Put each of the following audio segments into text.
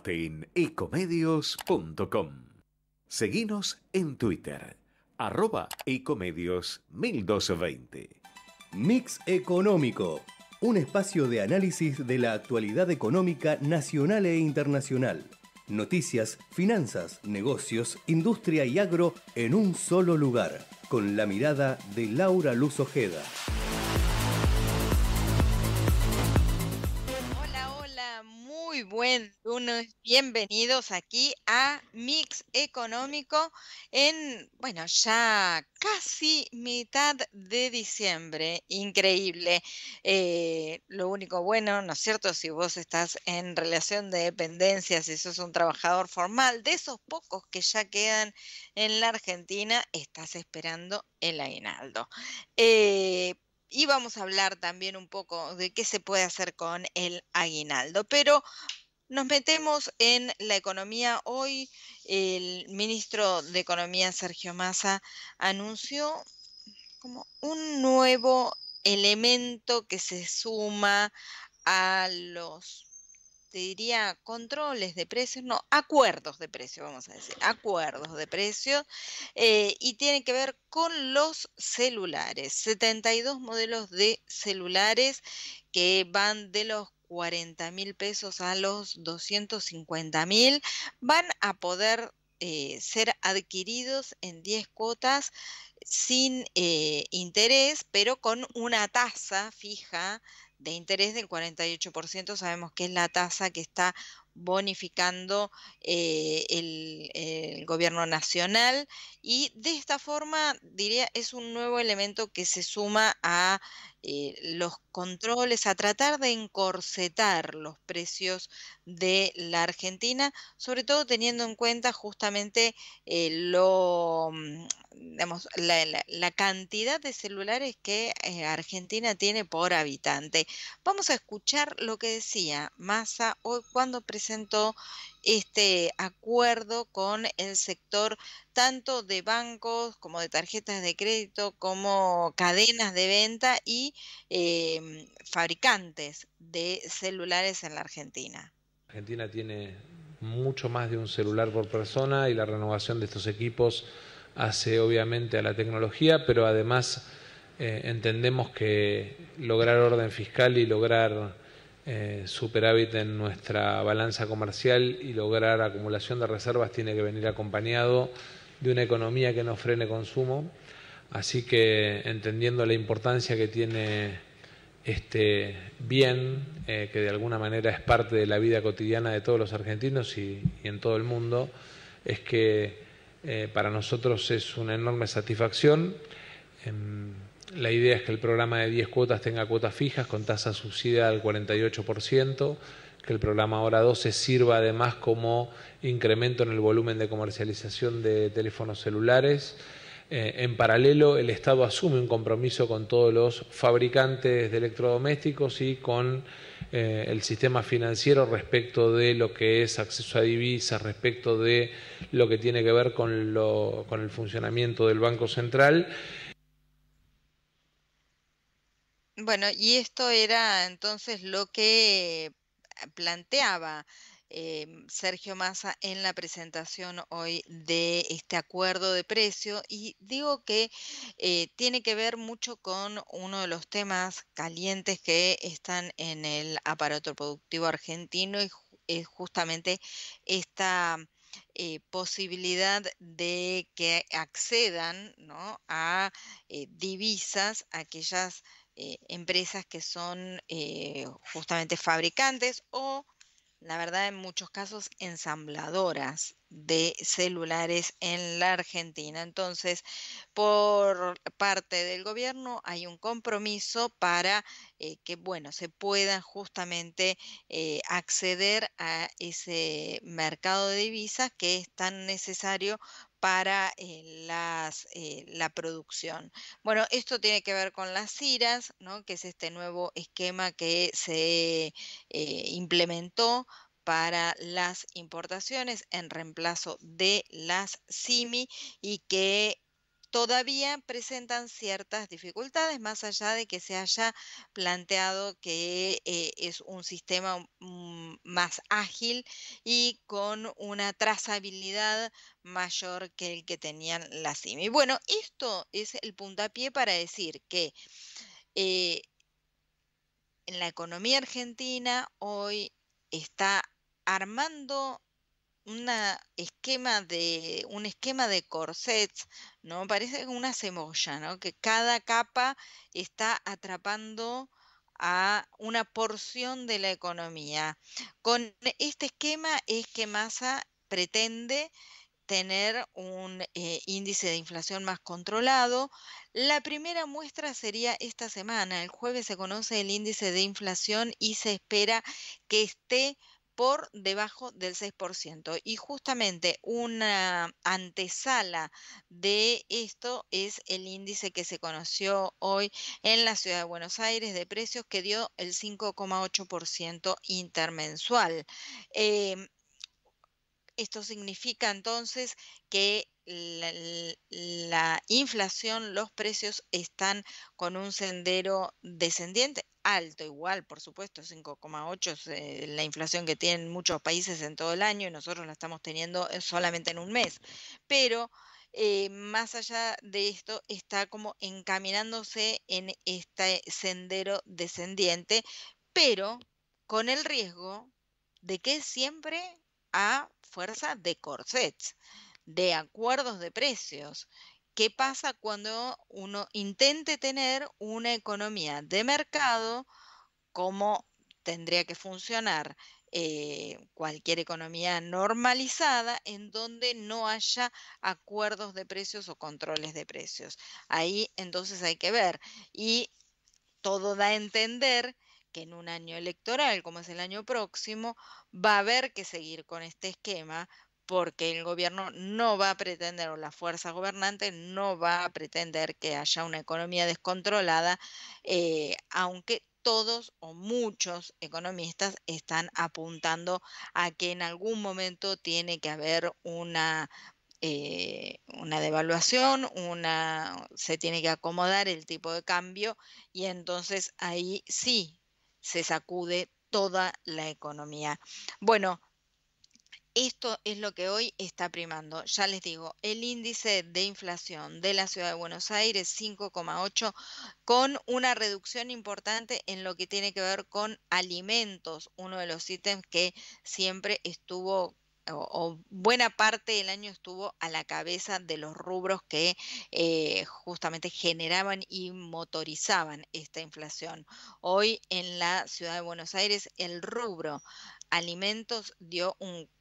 en ecomedios.com. Seguinos en Twitter, @ecomedios1220. Mix Económico, un espacio de análisis de la actualidad económica nacional e internacional. Noticias, finanzas, negocios, industria y agro en un solo lugar, con la mirada de Laura Luz Ojeda. Hola, muy buen lunes. Bienvenidos aquí a Mix Económico en, bueno, ya casi mitad de diciembre. Increíble. Lo único bueno, ¿no es cierto? Si vos estás en relación de dependencia, si sos un trabajador formal, de esos pocos que ya quedan en la Argentina, estás esperando el aguinaldo. Y vamos a hablar también un poco de qué se puede hacer con el aguinaldo. Pero nos metemos en la economía. Hoy el ministro de Economía, Sergio Massa, anunció como un nuevo elemento que se suma a los, te diría, controles de precios, no, acuerdos de precios, vamos a decir, acuerdos de precios, y tiene que ver con los celulares. 72 modelos de celulares que van de los 40.000 pesos a los 250.000, van a poder ser adquiridos en 10 cuotas sin interés, pero con una tasa fija de interés del 48%. Sabemos que es la tasa que está bonificando el gobierno nacional, y de esta forma, diría, es un nuevo elemento que se suma a los controles, a tratar de encorsetar los precios de la Argentina, sobre todo teniendo en cuenta justamente digamos, la cantidad de celulares que Argentina tiene por habitante. Vamos a escuchar lo que decía Massa hoy cuando presentó este acuerdo con el sector tanto de bancos como de tarjetas de crédito, como cadenas de venta y fabricantes de celulares en la Argentina. Argentina tiene mucho más de un celular por persona y la renovación de estos equipos hace obviamente a la tecnología, pero además entendemos que lograr orden fiscal y lograr superávit en nuestra balanza comercial y lograr acumulación de reservas tiene que venir acompañado de una economía que no frene consumo. Así que, entendiendo la importancia que tiene este bien, que de alguna manera es parte de la vida cotidiana de todos los argentinos y en todo el mundo, es que para nosotros es una enorme satisfacción. La idea es que el programa de 10 cuotas tenga cuotas fijas con tasa subsidiada al 48%, que el programa Ahora 12 sirva además como incremento en el volumen de comercialización de teléfonos celulares. En paralelo, el Estado asume un compromiso con todos los fabricantes de electrodomésticos y con el sistema financiero respecto de lo que es acceso a divisas, respecto de lo que tiene que ver con el funcionamiento del Banco Central. Bueno, y esto era entonces lo que planteaba Sergio Massa en la presentación hoy de este acuerdo de precio, y digo que tiene que ver mucho con uno de los temas calientes que están en el aparato productivo argentino, y es justamente esta posibilidad de que accedan, ¿no?, a divisas aquellas empresas que son justamente fabricantes o, la verdad, en muchos casos ensambladoras de celulares en la Argentina. Entonces, por parte del gobierno hay un compromiso para que, bueno, se pueda justamente acceder a ese mercado de divisas que es tan necesario para la producción. Bueno, esto tiene que ver con las CIRAS, ¿no?, que es este nuevo esquema que se implementó para las importaciones en reemplazo de las SIMI, y que todavía presentan ciertas dificultades, más allá de que se haya planteado que es un sistema más ágil y con una trazabilidad mayor que el que tenían la CIMI. Bueno, esto es el puntapié para decir que eh, en la economía argentina hoy está armando un esquema de corsets, ¿no? Parece una cebolla, ¿no? Que cada capa está atrapando a una porción de la economía. Con este esquema es que Massa pretende tener un índice de inflación más controlado. La primera muestra sería esta semana. El jueves se conoce el índice de inflación y se espera que esté por debajo del 6%. Y justamente una antesala de esto es el índice que se conoció hoy en la ciudad de Buenos Aires de precios, que dio el 5,8% intermensual. Esto significa entonces que la inflación, los precios están con un sendero descendiente, alto igual, por supuesto, 5,8 es la inflación que tienen muchos países en todo el año y nosotros la estamos teniendo solamente en un mes. Pero más allá de esto, está como encaminándose en este sendero descendiente, pero con el riesgo de que siempre a fuerza de corsets, de acuerdos de precios. ¿Qué pasa cuando uno intente tener una economía de mercado como tendría que funcionar cualquier economía normalizada en donde no haya acuerdos de precios o controles de precios? Ahí entonces hay que ver. Y todo da a entender que en un año electoral, como es el año próximo, va a haber que seguir con este esquema porque el gobierno no va a pretender, o la fuerza gobernante no va a pretender que haya una economía descontrolada, aunque todos o muchos economistas están apuntando a que en algún momento tiene que haber una devaluación, se tiene que acomodar el tipo de cambio y entonces ahí sí se sacude toda la economía. Bueno, esto es lo que hoy está primando. Ya les digo, el índice de inflación de la ciudad de Buenos Aires, 5,8, con una reducción importante en lo que tiene que ver con alimentos, uno de los ítems que siempre estuvo o buena parte del año estuvo a la cabeza de los rubros que justamente generaban y motorizaban esta inflación. Hoy en la ciudad de Buenos Aires el rubro alimentos dio un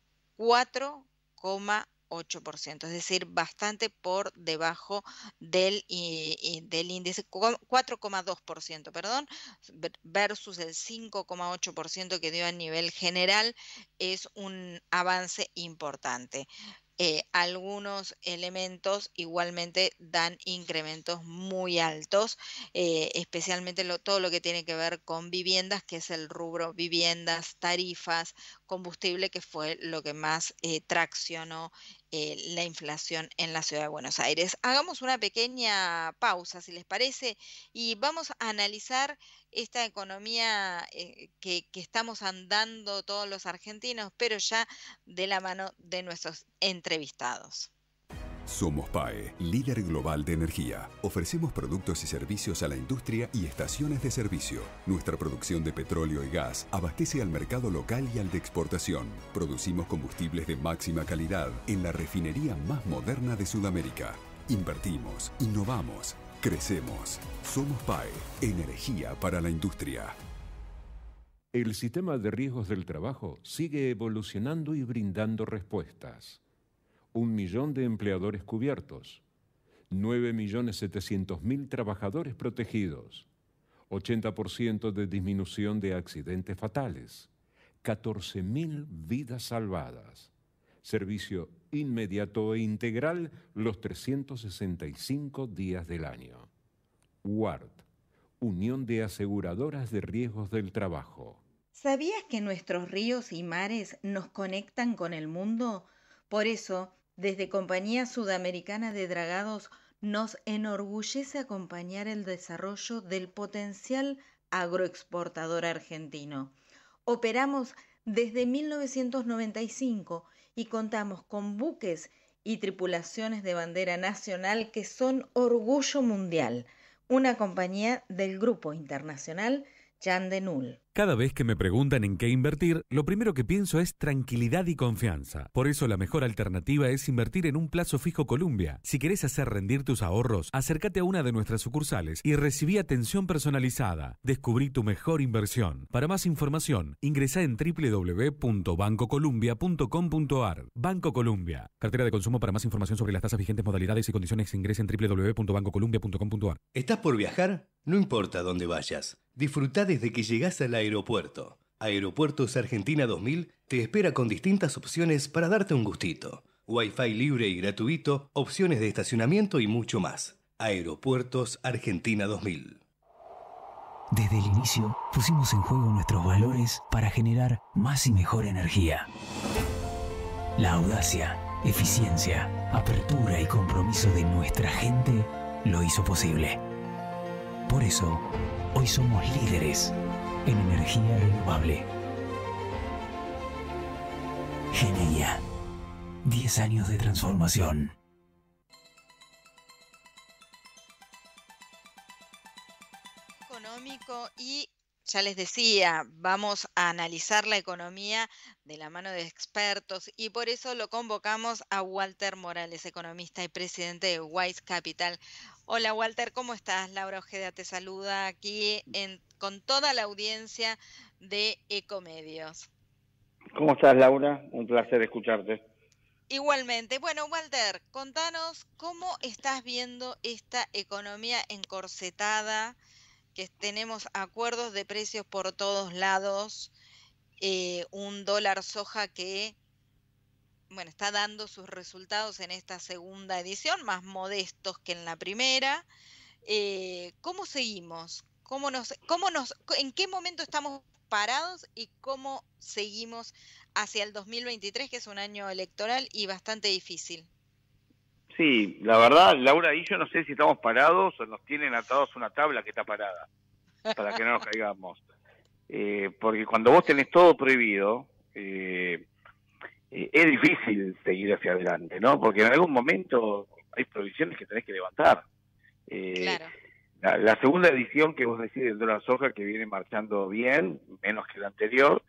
4,8%, es decir, bastante por debajo del índice, 4,2%, perdón, versus el 5,8% que dio a nivel general, es un avance importante. Algunos elementos igualmente dan incrementos muy altos, especialmente todo lo que tiene que ver con viviendas, que es el rubro viviendas, tarifas, combustible, que fue lo que más traccionó la inflación en la ciudad de Buenos Aires. Hagamos una pequeña pausa, si les parece, y vamos a analizar esta economía que estamos andando todos los argentinos, pero ya de la mano de nuestros entrevistados. Somos PAE, líder global de energía. Ofrecemos productos y servicios a la industria y estaciones de servicio. Nuestra producción de petróleo y gas abastece al mercado local y al de exportación. Producimos combustibles de máxima calidad en la refinería más moderna de Sudamérica. Invertimos, innovamos, crecemos. Somos PAE, energía para la industria. El sistema de riesgos del trabajo sigue evolucionando y brindando respuestas. 1 millón de empleadores cubiertos, 9.700.000 trabajadores protegidos, 80% de disminución de accidentes fatales, 14.000 vidas salvadas, servicio inmediato e integral los 365 días del año. UART, Unión de Aseguradoras de Riesgos del Trabajo. ¿Sabías que nuestros ríos y mares nos conectan con el mundo? Por eso, desde Compañía Sudamericana de Dragados nos enorgullece acompañar el desarrollo del potencial agroexportador argentino. Operamos desde 1995 y contamos con buques y tripulaciones de bandera nacional que son orgullo mundial, una compañía del Grupo Internacional Jan de Null. Cada vez que me preguntan en qué invertir, lo primero que pienso es tranquilidad y confianza. Por eso la mejor alternativa es invertir en un plazo fijo Columbia. Si querés hacer rendir tus ahorros, acércate a una de nuestras sucursales y recibí atención personalizada. Descubrí tu mejor inversión. Para más información, ingresá en www.bancocolumbia.com.ar. Banco Columbia. Cartera de consumo. Para más información sobre las tasas vigentes, modalidades y condiciones, ingresa en www.bancocolumbia.com.ar. ¿Estás por viajar? No importa dónde vayas. Disfrutá desde que llegás al aeropuerto. Aeropuertos Argentina 2000 te espera con distintas opciones para darte un gustito. Wi-Fi libre y gratuito, opciones de estacionamiento y mucho más. Aeropuertos Argentina 2000. Desde el inicio pusimos en juego nuestros valores para generar más y mejor energía. La audacia, eficiencia, apertura y compromiso de nuestra gente lo hizo posible. Por eso, hoy somos líderes en energía renovable. Geneia. 10 años de transformación. Económico y ya les decía, vamos a analizar la economía de la mano de expertos y por eso lo convocamos a Walter Morales, economista y presidente de Wise Capital. Hola Walter, ¿cómo estás? Laura Ojeda te saluda aquí con toda la audiencia de Ecomedios. ¿Cómo estás, Laura? Un placer escucharte. Igualmente. Bueno, Walter, contanos cómo estás viendo esta economía encorsetada, que tenemos acuerdos de precios por todos lados, un dólar soja que, bueno, está dando sus resultados en esta segunda edición, más modestos que en la primera. ¿Cómo seguimos? ¿En qué momento estamos parados y cómo seguimos hacia el 2023, que es un año electoral y bastante difícil? Sí, la verdad, Laura, y yo no sé si estamos parados o nos tienen atados a una tabla que está parada, para que no nos caigamos. Porque cuando vos tenés todo prohibido, es difícil seguir hacia adelante, ¿no? Porque en algún momento hay provisiones que tenés que levantar. Claro. La segunda edición que vos decís del dólar soja, que viene marchando bien, menos que la anterior,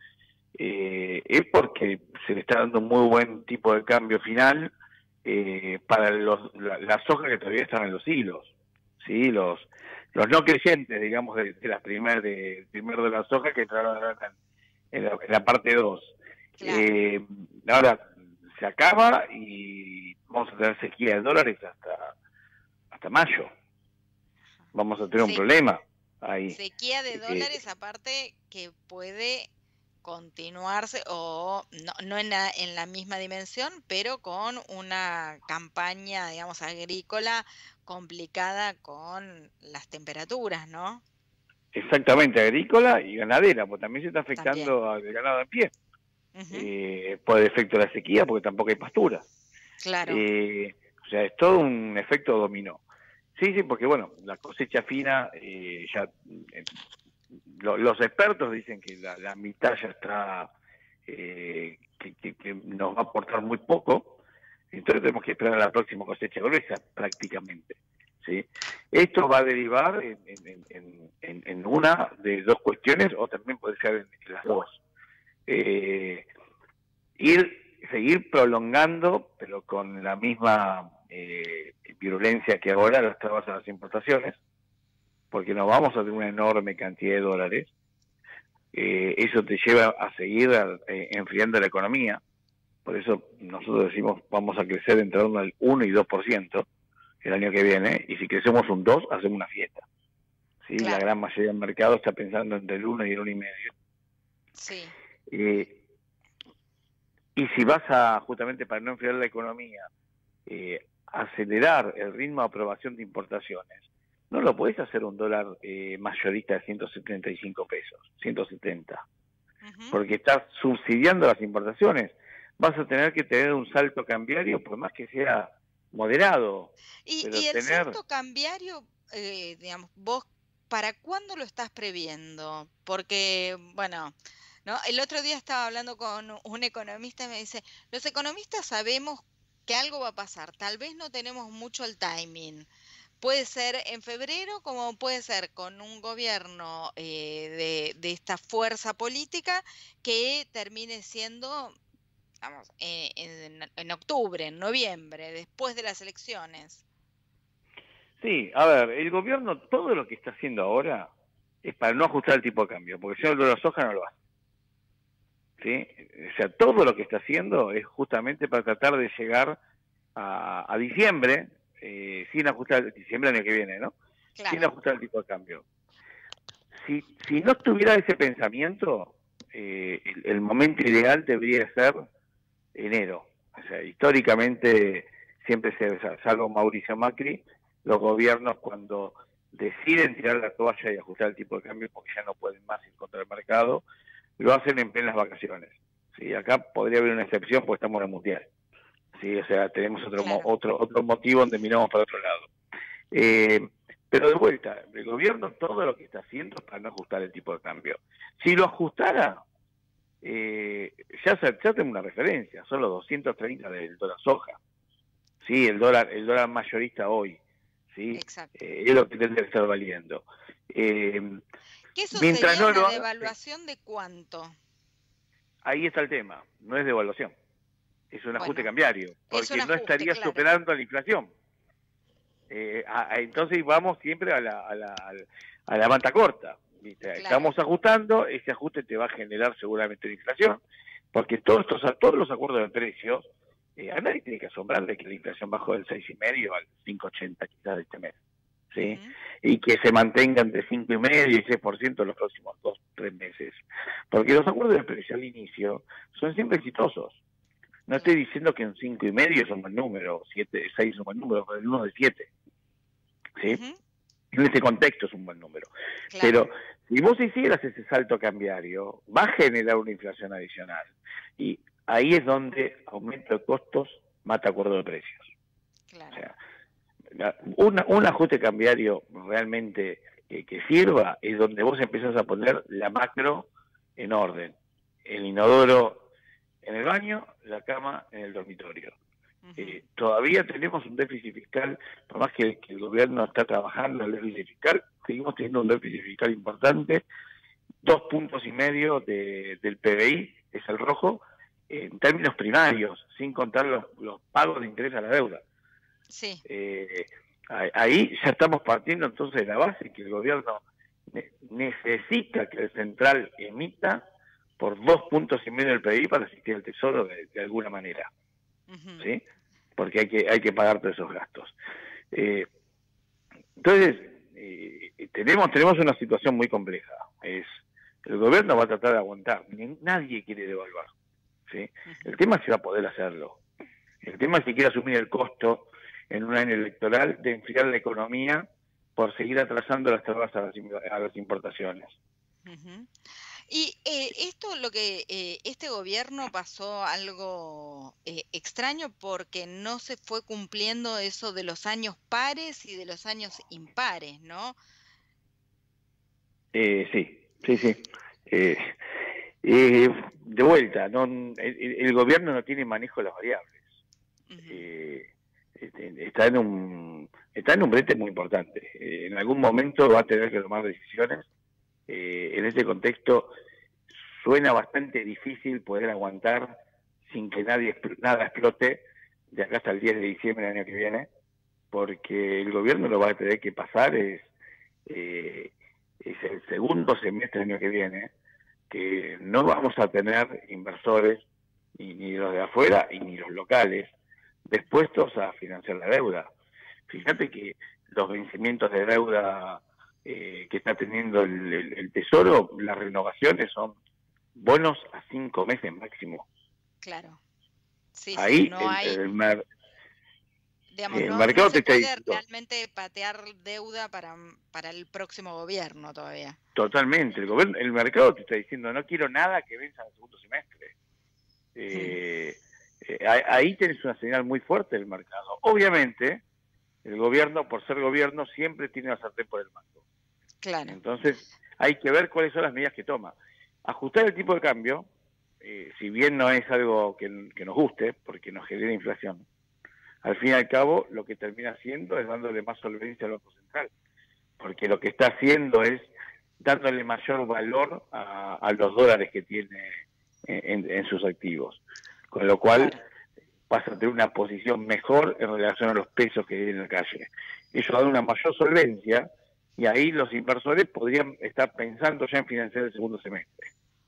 es porque se le está dando un muy buen tipo de cambio final para la soja que todavía están en los hilos, ¿sí? Los no creyentes, digamos, de la primer de la soja que entraron en la parte 2. Claro. Ahora se acaba y vamos a tener sequía de dólares hasta mayo. Vamos a tener un problema ahí. Sequía de dólares, aparte que puede continuarse o no en la misma dimensión, pero con una campaña, digamos, agrícola complicada con las temperaturas, ¿no? Exactamente, agrícola y ganadera, porque también se está afectando al ganado en pie. Por el efecto de la sequía, porque tampoco hay pastura. Claro. O sea, es todo un efecto dominó. Sí, porque bueno, la cosecha fina, los expertos dicen que la mitad ya está, que nos va a aportar muy poco, entonces tenemos que esperar a la próxima cosecha gruesa prácticamente. ¿Sí? Esto va a derivar en una de dos cuestiones, o también puede ser en las dos. Seguir prolongando, pero con la misma virulencia que ahora las trabas a las importaciones, porque nos vamos a tener una enorme cantidad de dólares. Eso te lleva a seguir enfriando la economía. Por eso nosotros decimos vamos a crecer entre el 1 y 2% el año que viene, y si crecemos un 2, hacemos una fiesta. ¿Sí? Claro. La gran mayoría del mercado está pensando entre el 1 y el 1,5. Sí. Y si vas a, justamente para no enfriar la economía, acelerar el ritmo de aprobación de importaciones, no lo podés hacer un dólar mayorista de 175 pesos, 170, porque estás subsidiando las importaciones. Vas a tener que tener un salto cambiario, por más que sea moderado. Y el salto cambiario, digamos, vos, ¿para cuándo lo estás previendo? Porque, bueno, ¿no? El otro día estaba hablando con un economista y me dice, los economistas sabemos que algo va a pasar, tal vez no tenemos mucho el timing. Puede ser en febrero, como puede ser con un gobierno de esta fuerza política que termine siendo, vamos, en octubre, en noviembre, después de las elecciones. Sí, a ver, el gobierno todo lo que está haciendo ahora es para no ajustar el tipo de cambio, porque si no, el dólar soja no lo hace. ¿Sí? O sea, todo lo que está haciendo es justamente para tratar de llegar a diciembre, sin ajustar, diciembre del año que viene, ¿no? Claro. Sin ajustar el tipo de cambio. Si no tuviera ese pensamiento, el momento ideal debería ser enero. O sea, históricamente, siempre salvo Mauricio Macri, los gobiernos cuando deciden tirar la toalla y ajustar el tipo de cambio porque ya no pueden más ir contra el mercado, lo hacen en plenas vacaciones. ¿Sí? Acá podría haber una excepción porque estamos en el Mundial. ¿Sí? O sea, tenemos otro motivo donde miramos para otro lado. Pero de vuelta, el gobierno todo lo que está haciendo es para no ajustar el tipo de cambio. Si lo ajustara, ya tengo una referencia, son los 230 del dólar soja. Sí, el dólar mayorista hoy. ¿Sí? Es lo que tendría que estar valiendo. ¿Qué sucedería no una devaluación de cuánto? Ahí está el tema, no es devaluación, es un ajuste cambiario, porque no estaría superando la inflación. Entonces vamos siempre a la manta corta. ¿Viste? Claro. Estamos ajustando, ese ajuste te va a generar seguramente la inflación, porque todos los acuerdos de precios, a nadie tiene que asombrarle que la inflación bajó del 6,5 al 5,80 quizás de este mes, ¿sí? Y que se mantenga entre 5,5 y 6% en los próximos 2-3 meses. Porque los acuerdos de precios al inicio son siempre exitosos. No estoy diciendo que un 5,5 es un buen número, 6 es un buen número, pero el 1 de 7. ¿Sí? En este contexto es un buen número. Claro. Pero si vos hicieras ese salto cambiario, va a generar una inflación adicional. Y ahí es donde aumento de costos mata acuerdo de precios. Claro. O sea, un ajuste cambiario realmente que sirva es donde vos empezás a poner la macro en orden. El inodoro en el baño, la cama en el dormitorio. Todavía tenemos un déficit fiscal, por más que el gobierno está trabajando en el déficit fiscal, seguimos teniendo un déficit fiscal importante, 2,5 puntos del PBI, es el rojo, en términos primarios, sin contar los pagos de interés a la deuda. Sí. Ahí ya estamos partiendo entonces de la base que el gobierno necesita que el central emita por 2,5 puntos del PBI para asistir al tesoro de alguna manera. ¿Sí? Porque hay que pagar todos esos gastos. Entonces, tenemos una situación muy compleja. El gobierno va a tratar de aguantar. Nadie quiere devaluar. ¿Sí? El tema es si va a poder hacerlo. El tema es si quiere asumir el costo en un año electoral de enfriar la economía por seguir atrasando las trabas a las importaciones. Y esto, lo que este gobierno pasó algo extraño porque no se fue cumpliendo eso de los años pares y de los años impares, ¿no? Sí. De vuelta, el gobierno no tiene manejo de las variables. Está en un brete muy importante. En algún momento va a tener que tomar decisiones. En este contexto suena bastante difícil poder aguantar sin que nada explote de acá hasta el 10 de diciembre del año que viene, porque el gobierno lo va a tener que pasar es el segundo semestre del año que viene, que no vamos a tener inversores, ni los de afuera y ni los locales, dispuestos a financiar la deuda. Fíjate que los vencimientos de deuda que está teniendo el Tesoro, las renovaciones son bonos a 5 meses máximo. Claro. Sí, ahí no el mercado no se puede realmente patear deuda para el próximo gobierno todavía. Totalmente. El mercado te está diciendo, no quiero nada que venza en el segundo semestre. Ahí tenés una señal muy fuerte del mercado. Obviamente, el gobierno, por ser gobierno, siempre tiene la sartén por el mango. Claro. Entonces, hay que ver cuáles son las medidas que toma. ajustar el tipo de cambio, si bien no es algo que nos guste, porque nos genera inflación, al fin y al cabo lo que termina haciendo es dándole más solvencia al Banco Central, porque lo que está haciendo es dándole mayor valor a los dólares que tiene en sus activos, con lo cual pasa a tener una posición mejor en relación a los pesos que hay en la calle. Eso da una mayor solvencia y ahí los inversores podrían estar pensando ya en financiar el segundo semestre.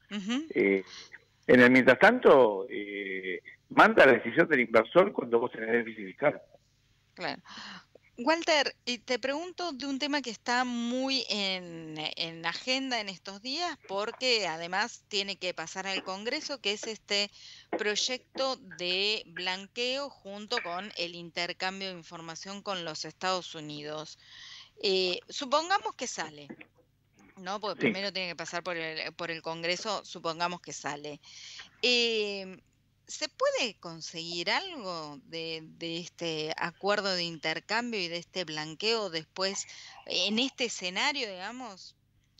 En el mientras tanto, manda la decisión del inversor cuando vos tenés déficit fiscal. Claro. Walter, te pregunto de un tema que está muy en agenda en estos días, porque además tiene que pasar al Congreso, que es este proyecto de blanqueo junto con el intercambio de información con los Estados Unidos. Supongamos que sale, ¿no? Porque primero tiene que pasar por el Congreso, supongamos que sale. ¿Se puede conseguir algo de este acuerdo de intercambio y de este blanqueo después en este escenario, digamos?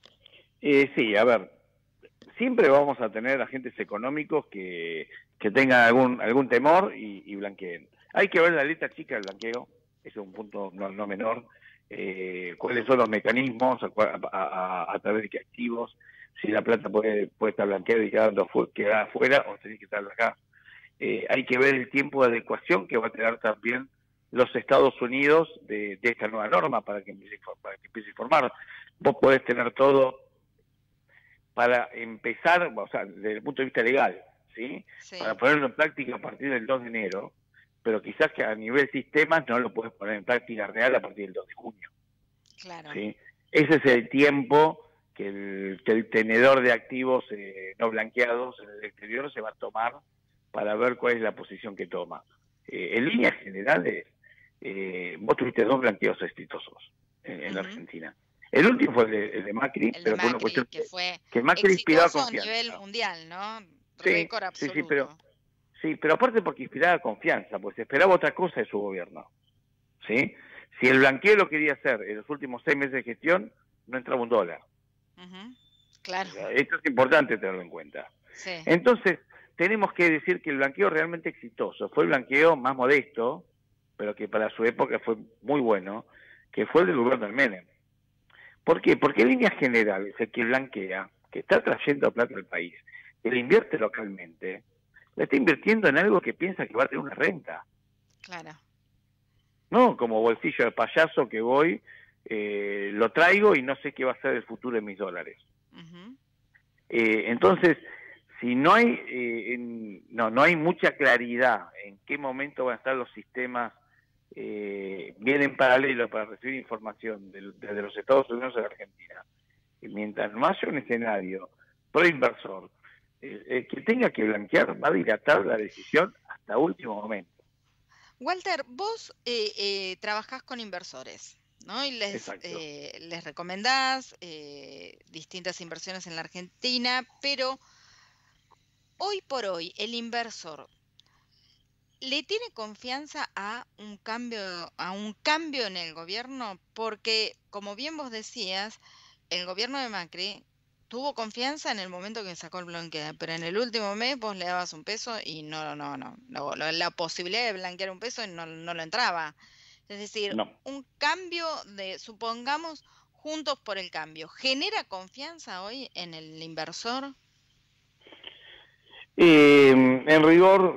Sí, a ver, siempre vamos a tener agentes económicos que tengan algún temor y blanqueen. Hay que ver la letra chica del blanqueo, ese es un punto no menor. Cuáles son los mecanismos, a través de qué activos, si la plata puede estar blanqueada y quedar afuera o tenés que estar acá. Hay que ver el tiempo de adecuación que va a tener también los Estados Unidos de esta nueva norma para que empiece a informar. Vos podés tener todo para empezar, o sea, desde el punto de vista legal, ¿sí? Para ponerlo en práctica a partir del 2 de enero, pero quizás que a nivel sistemas no lo puedes poner en práctica real a partir del 2 de junio. Claro. ¿Sí? Ese es el tiempo que el tenedor de activos no blanqueados en el exterior se va a tomar para ver cuál es la posición que toma. En líneas generales, vos tuviste 2 blanqueos exitosos en la Argentina. El último fue el de Macri, pero por una cuestión que Macri inspiraba confianza. A nivel mundial, ¿no? Sí, récord absoluto. Sí, pero aparte porque inspiraba confianza, pues esperaba otra cosa de su gobierno. ¿Sí? Si el blanqueo lo quería hacer en los últimos 6 meses de gestión, no entraba un dólar. Claro. O sea, esto es importante tenerlo en cuenta. Sí. Entonces, tenemos que decir que el blanqueo realmente exitoso fue el blanqueo más modesto, pero que para su época fue muy bueno, que fue el del gobierno del Menem. ¿Por qué? Porque en líneas generales el que blanquea, que está trayendo plata al país, que le invierte localmente, le está invirtiendo en algo que piensa que va a tener una renta. Claro. No como bolsillo de payaso que voy, lo traigo y no sé qué va a ser el futuro de mis dólares. Entonces, si no hay no hay mucha claridad en qué momento van a estar los sistemas bien en paralelo para recibir información desde los Estados Unidos a la Argentina, y mientras no haya un escenario pro inversor, que tenga que blanquear va a dilatar la decisión hasta último momento. Walter, vos trabajás con inversores, ¿no? Y les recomendás distintas inversiones en la Argentina, pero hoy por hoy el inversor ¿le tiene confianza a un cambio en el gobierno? Porque, como bien vos decías, el gobierno de Macri tuvo confianza en el momento que sacó el blanqueo, pero en el último mes vos le dabas un peso y la posibilidad de blanquear un peso no lo entraba. Es decir, un cambio supongamos, Juntos por el Cambio, ¿genera confianza hoy en el inversor? En rigor,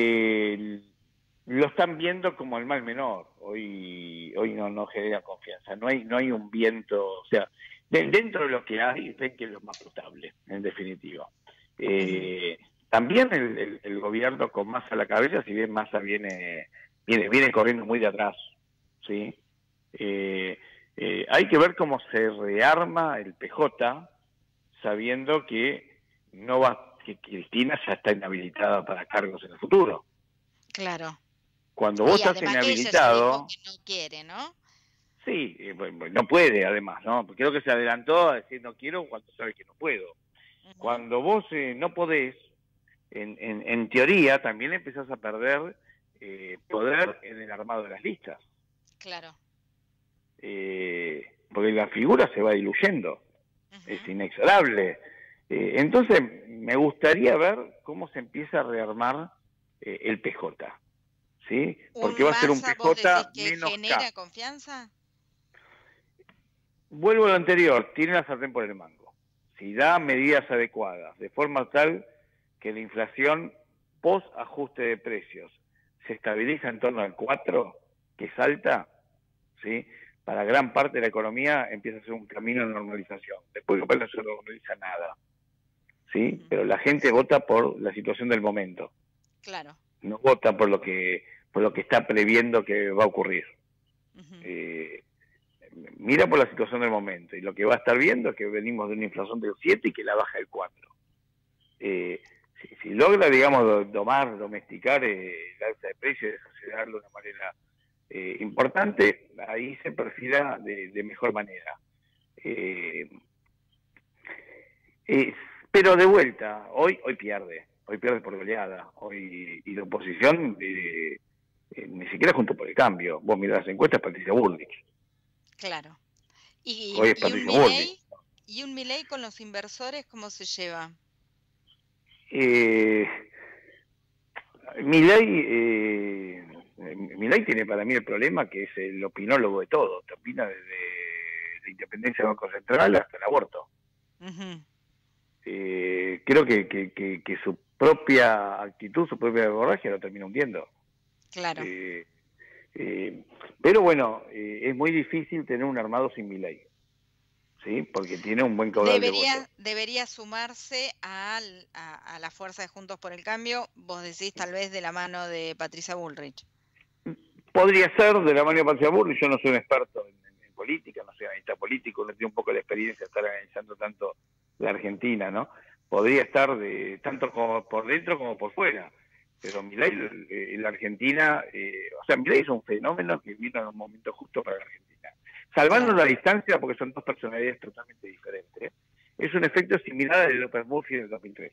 lo están viendo como el mal menor. Hoy no genera confianza. No hay un viento, o sea, dentro de lo que hay, ven que es lo más potable, en definitiva. También el gobierno con Massa a la cabeza, si bien Massa viene corriendo muy de atrás, ¿sí? Hay que ver cómo se rearma el PJ, sabiendo que que Cristina ya está inhabilitada para cargos en el futuro. Claro. Cuando vos estás inhabilitado... Ella que no quiere, ¿no? Sí, no puede además, ¿no? Porque creo que se adelantó a decir no quiero cuando sabe que no puedo. Cuando vos no podés, en teoría también empezás a perder poder en el armado de las listas. Claro. Porque la figura se va diluyendo, es inexorable. Entonces, me gustaría ver cómo se empieza a rearmar el PJ, ¿sí? Porque va a ser un Massa, ¿vos decís PJ que menos genera K. confianza? Vuelvo a lo anterior, tiene la sartén por el mango. Si da medidas adecuadas, de forma tal que la inflación post ajuste de precios se estabiliza en torno al 4, que es alta, ¿sí? Para gran parte de la economía empieza a ser un camino de normalización. Después no se normaliza nada, ¿sí? Pero la gente vota por la situación del momento. Claro. No vota por lo que está previendo que va a ocurrir. Mira por la situación del momento, y lo que va a estar viendo es que venimos de una inflación del 7 y que la baja del 4. Si logra, digamos, domesticar el alza de precios y desacelerarlo de una manera importante, ahí se perfila de mejor manera. Pero de vuelta, hoy pierde por goleada, y la oposición ni siquiera junto por el cambio. Vos mirás las encuestas, Patricia Bullrich. Claro. Hoy es Patricia Bullrich. ¿Y un Milei con los inversores cómo se lleva? Milei tiene para mí el problema que es el opinólogo de todo, te opina desde la independencia del Banco Central hasta el aborto. Creo que su propia actitud, su propia abordaje lo termina hundiendo. Claro. Pero bueno, es muy difícil tener un armado sin Milei, ¿sí? Porque tiene un buen caudal de votos. Debería sumarse a la fuerza de Juntos por el Cambio, vos decís tal vez de la mano de Patricia Bullrich. Podría ser de la mano de Patricia Bullrich. Yo no soy un experto en política, no soy analista político, no tengo un poco la experiencia de estar analizando tanto la Argentina, ¿no? Podría estar tanto como por dentro como por fuera. Pero Milei, en la Argentina, Milei es un fenómeno que vino en un momento justo para la Argentina. Salvando la distancia, porque son dos personalidades totalmente diferentes, es un efecto similar al de López Murphy en el 2003.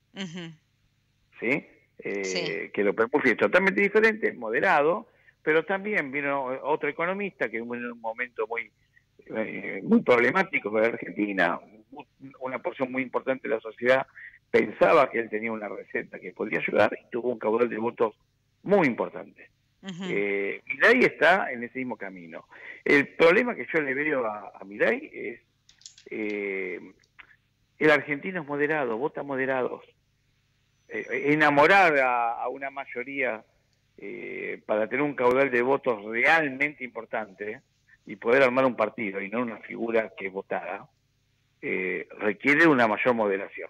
¿Sí? Que López Murphy es totalmente diferente, moderado, pero también vino otro economista que en un momento muy problemático para la Argentina, una porción muy importante de la sociedad pensaba que él tenía una receta que podía ayudar y tuvo un caudal de votos muy importante. Milei está en ese mismo camino. El problema que yo le veo a Milei es el argentino es moderado, vota moderados. Enamorar a una mayoría para tener un caudal de votos realmente importante y poder armar un partido y no una figura que es votada, requiere una mayor moderación.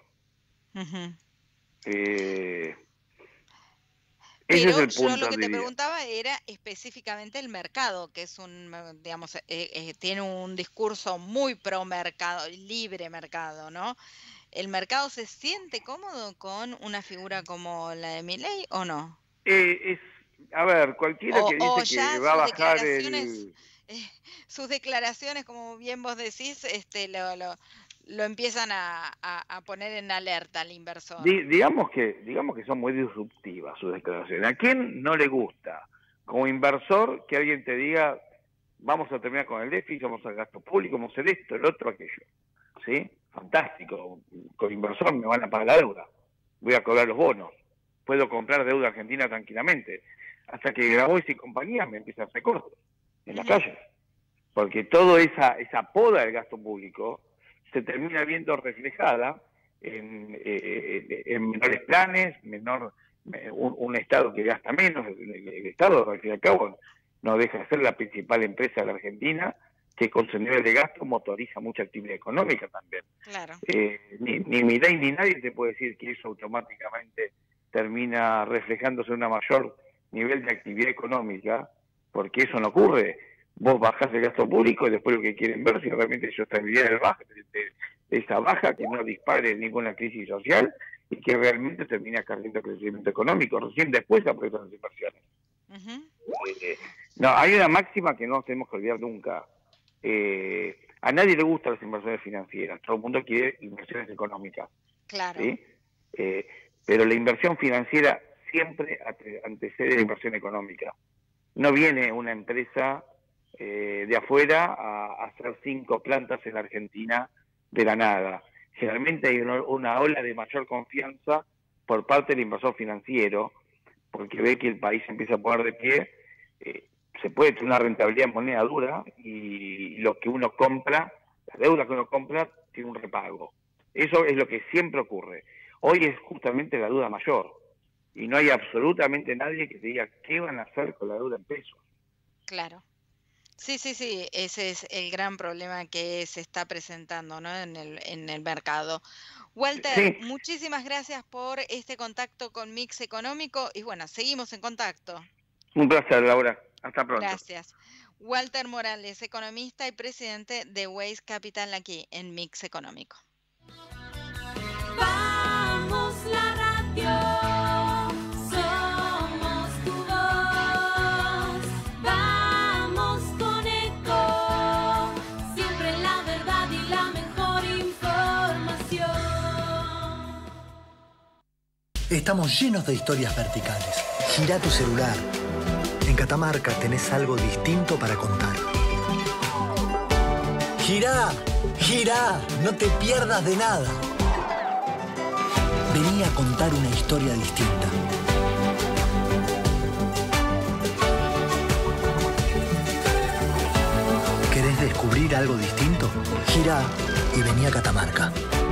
Ese es el punto. Yo lo que te preguntaba era específicamente el mercado, que es tiene un discurso muy pro mercado, libre mercado, ¿no? ¿El mercado se siente cómodo con una figura como la de Milei o no? A ver, cualquiera que dice que va a bajar sus declaraciones, como bien vos decís, lo empiezan a poner en alerta al inversor. Digamos que son muy disruptivas sus declaraciones. ¿A quién no le gusta, como inversor, que alguien te diga, vamos a terminar con el déficit, vamos al gasto público, vamos a hacer esto, el otro, aquello? ¿Sí? Fantástico. Con inversor me van a pagar la deuda. Voy a cobrar los bonos. Puedo comprar deuda argentina tranquilamente. Hasta que Grabois y compañía me empiezan a hacer cortos en las calles. Porque toda esa poda del gasto público se termina viendo reflejada en menores planes, un Estado que gasta menos. El Estado, al fin y al cabo, no deja de ser la principal empresa de la Argentina, que con su nivel de gasto motoriza mucha actividad económica también. Claro. Ni Milei ni nadie te puede decir que eso automáticamente termina reflejándose en un mayor nivel de actividad económica, porque eso no ocurre. Vos bajás el gasto público y después lo que quieren ver si realmente eso estabilidad de esa baja, que no dispare ninguna crisis social y que realmente termina cargando el crecimiento económico. Recién después aparecen las inversiones. No, hay una máxima que no tenemos que olvidar nunca. A nadie le gustan las inversiones financieras, todo el mundo quiere inversiones económicas. Claro. ¿Sí? Pero la inversión financiera siempre antecede la inversión económica. No viene una empresa de afuera a hacer 5 plantas en la Argentina de la nada. generalmente hay una ola de mayor confianza por parte del inversor financiero, porque ve que el país empieza a poner de pie, se puede tener una rentabilidad en moneda dura y lo que uno compra, la deuda que uno compra, tiene un repago. Eso es lo que siempre ocurre. Hoy es justamente la duda mayor y no hay absolutamente nadie que te diga qué van a hacer con la deuda en pesos. Claro. Sí, ese es el gran problema que se está presentando, ¿no? en el mercado. Walter, Sí, muchísimas gracias por este contacto con Mix Económico y bueno, seguimos en contacto. un placer, Laura. Hasta pronto. Gracias. Walter Morales, economista y presidente de Waze Capital aquí en Mix Económico. Vamos la radio, somos tu voz, vamos con Eco, siempre la verdad y la mejor información. Estamos llenos de historias verticales. Gira tu celular. En Catamarca tenés algo distinto para contar. Girá, girá, no te pierdas de nada. Vení a contar una historia distinta. ¿Querés descubrir algo distinto? Girá y vení a Catamarca.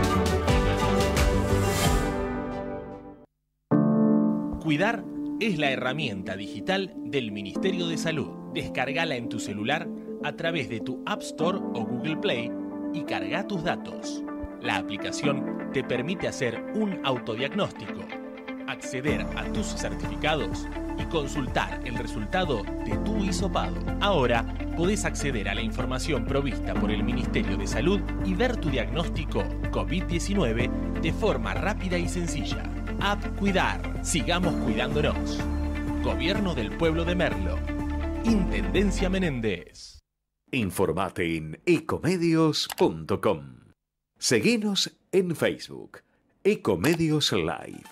Cuidar es la herramienta digital del Ministerio de Salud. Descárgala en tu celular a través de tu App Store o Google Play y carga tus datos. La aplicación te permite hacer un autodiagnóstico, acceder a tus certificados y consultar el resultado de tu hisopado. Ahora podés acceder a la información provista por el Ministerio de Salud y ver tu diagnóstico COVID-19 de forma rápida y sencilla. App Cuidar. Sigamos cuidándonos. Gobierno del Pueblo de Merlo. Intendencia Menéndez. Informate en ecomedios.com. Seguinos en Facebook. Ecomedios Live.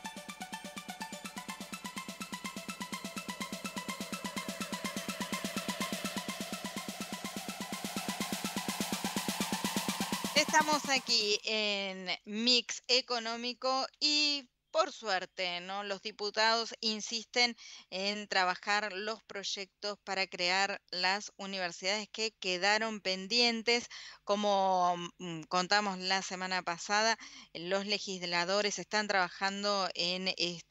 Estamos aquí en Mix Económico y por suerte, ¿no? Los diputados insisten en trabajar los proyectos para crear las universidades que quedaron pendientes. Como contamos la semana pasada, los legisladores están trabajando en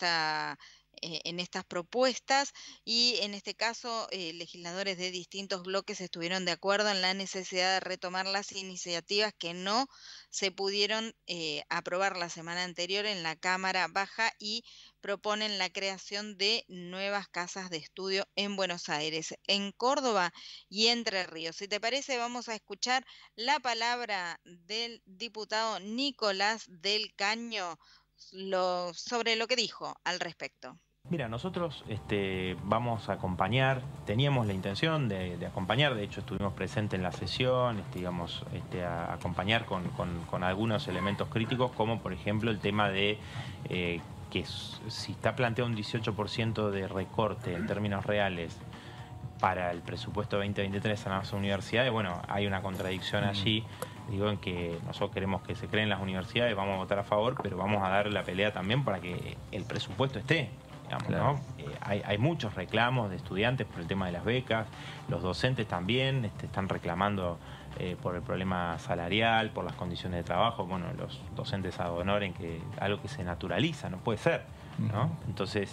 estas propuestas y en este caso legisladores de distintos bloques estuvieron de acuerdo en la necesidad de retomar las iniciativas que no se pudieron aprobar la semana anterior en la Cámara Baja y proponen la creación de nuevas casas de estudio en Buenos Aires, en Córdoba y Entre Ríos. Si te parece, vamos a escuchar la palabra del diputado Nicolás del Caño sobre lo que dijo al respecto. Mira, nosotros vamos a acompañar, teníamos la intención de acompañar, de hecho estuvimos presentes en la sesión, íbamos a acompañar con algunos elementos críticos, como por ejemplo el tema de que si está planteado un 18% de recorte en términos reales para el presupuesto 2023 en las universidades, bueno, hay una contradicción allí, digo, en que nosotros queremos que se creen las universidades, vamos a votar a favor, pero vamos a dar la pelea también para que el presupuesto esté. Digamos, claro. ¿No? Hay muchos reclamos de estudiantes por el tema de las becas, los docentes también están reclamando por el problema salarial, por las condiciones de trabajo. Bueno, los docentes ad honorem que algo que se naturaliza, no puede ser, ¿no? Entonces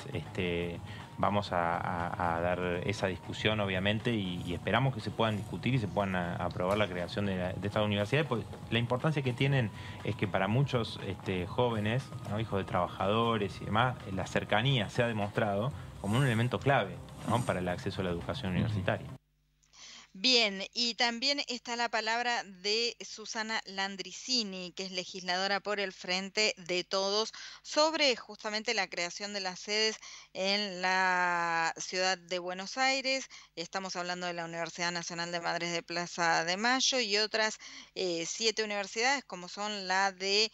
vamos a dar esa discusión obviamente y esperamos que se puedan discutir y se puedan aprobar la creación de estas universidades, porque la importancia que tienen es que para muchos jóvenes, ¿no? Hijos de trabajadores y demás, la cercanía se ha demostrado como un elemento clave, ¿no? Para el acceso a la educación universitaria. Bien, y también está la palabra de Susana Landricini, que es legisladora por el Frente de Todos, sobre justamente la creación de las sedes en la ciudad de Buenos Aires. Estamos hablando de la Universidad Nacional de Madres de Plaza de Mayo y otras 7 universidades, como son la del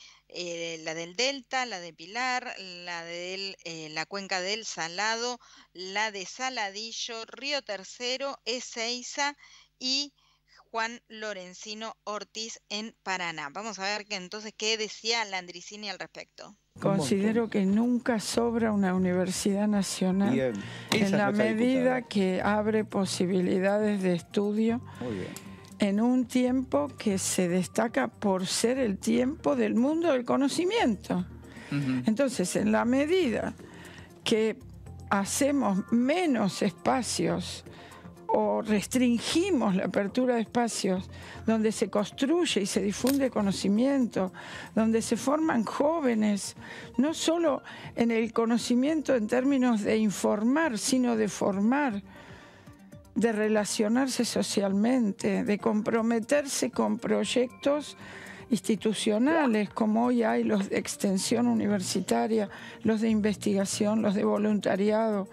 Delta, la de Pilar, la de la Cuenca del Salado, la de Saladillo, Río Tercero, Ezeiza y Juan Lorenzino Ortiz en Paraná. Vamos a ver entonces qué decía Landricini al respecto. Considero que nunca sobra una universidad nacional Bien. Esa en es la nuestra medida diputada. que abre posibilidades de estudio Muy bien. en un tiempo que se destaca por ser el tiempo del mundo del conocimiento. Entonces, en la medida que hacemos menos espacios o restringimos la apertura de espacios donde se construye y se difunde conocimiento, donde se forman jóvenes, no solo en el conocimiento en términos de informar, sino de formar, de relacionarse socialmente, de comprometerse con proyectos institucionales, como hoy hay los de extensión universitaria, los de investigación, los de voluntariado,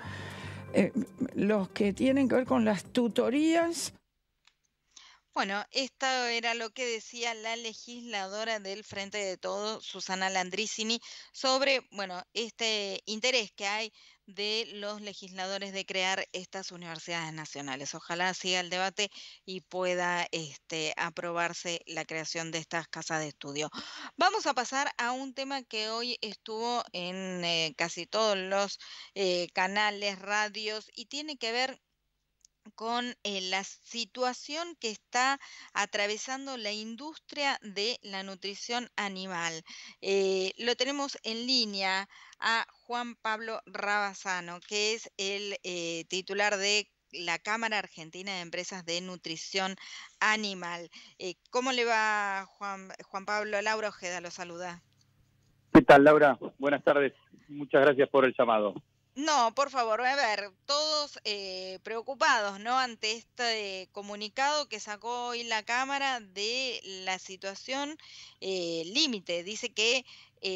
los que tienen que ver con las tutorías. Bueno, esto era lo que decía la legisladora del Frente de Todos, Susana Landricini, sobre, bueno, este interés que hay de los legisladores de crear estas universidades nacionales. Ojalá siga el debate y pueda aprobarse la creación de estas casas de estudio. Vamos a pasar a un tema que hoy estuvo en casi todos los canales, radios, y tiene que ver con la situación que está atravesando la industria de la nutrición animal. Lo tenemos en línea a Juan Pablo Rabasano, que es el titular de la Cámara Argentina de Empresas de Nutrición Animal. ¿Cómo le va, Juan Pablo? Laura Ojeda lo saluda. ¿Qué tal, Laura? Buenas tardes. Muchas gracias por el llamado. No, por favor, a ver, todos preocupados, ¿no? Ante este comunicado que sacó hoy la Cámara de la situación límite. Dice que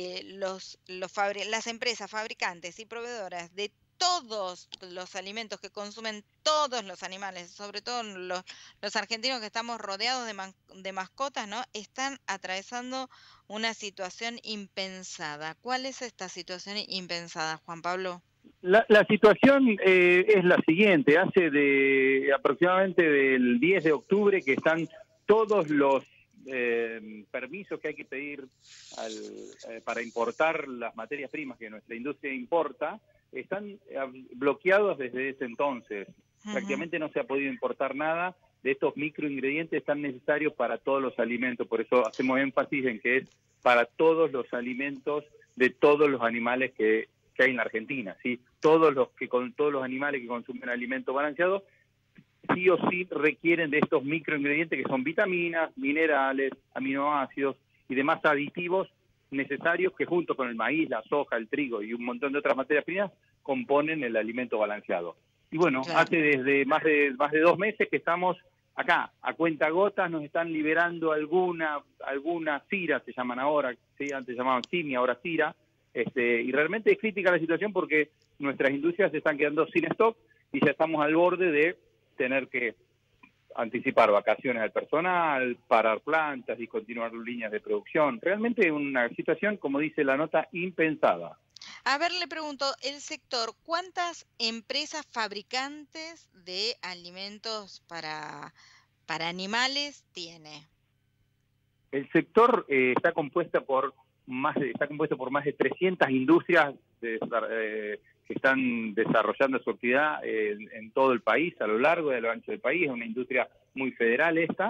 las empresas fabricantes y proveedoras de todos los alimentos que consumen todos los animales, sobre todo los argentinos que estamos rodeados de mascotas, ¿no? Están atravesando una situación impensada. ¿Cuál es esta situación impensada, Juan Pablo? La situación es la siguiente. Hace aproximadamente del 10 de octubre que están todos los permisos que hay que pedir para importar las materias primas que nuestra industria importa, están bloqueados desde ese entonces. Prácticamente no se ha podido importar nada de estos microingredientes tan necesarios para todos los alimentos. Por eso hacemos énfasis en que es para todos los alimentos de todos los animales que hay en la Argentina, ¿sí? Todos los animales que consumen alimentos balanceados sí o sí requieren de estos microingredientes que son vitaminas, minerales, aminoácidos y demás aditivos necesarios que junto con el maíz, la soja, el trigo y un montón de otras materias primas componen el alimento balanceado. Y bueno, hace desde más de 2 meses que estamos acá, a cuentagotas nos están liberando alguna CIRA, se llaman ahora, ¿sí? Antes se llamaban CIMI, ahora CIRA. Y realmente es crítica la situación porque nuestras industrias se están quedando sin stock y ya estamos al borde de tener que anticipar vacaciones al personal, parar plantas, discontinuar líneas de producción. Realmente una situación, como dice la nota, impensada. A ver, le pregunto, el sector, ¿cuántas empresas fabricantes de alimentos para animales tiene? El sector está compuesto por más de 300 industrias que están desarrollando su actividad en todo el país, a lo largo y a lo ancho del país. Es una industria muy federal esta.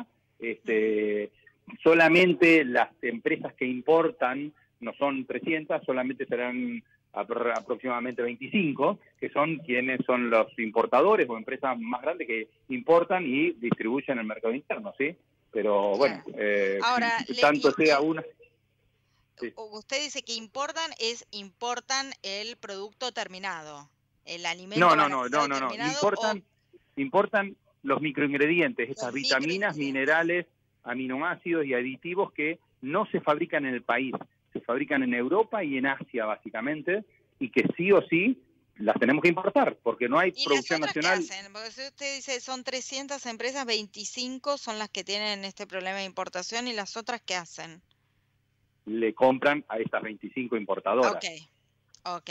Solamente las empresas que importan, no son 300, solamente serán aproximadamente 25, que son quienes son los importadores o empresas más grandes que importan y distribuyen en el mercado interno, ¿sí? Pero bueno, ahora, tanto sea una... Sí. Usted dice que importan el producto terminado, el alimento terminado. Importan los microingredientes, estas vitaminas, minerales, aminoácidos y aditivos que no se fabrican en el país, se fabrican en Europa y en Asia básicamente, y que sí o sí las tenemos que importar, porque no hay producción nacional. ¿Qué hacen? Porque si usted dice son 300 empresas, 25 son las que tienen este problema de importación, y las otras, ¿qué hacen? Le compran a estas 25 importadoras. Ok.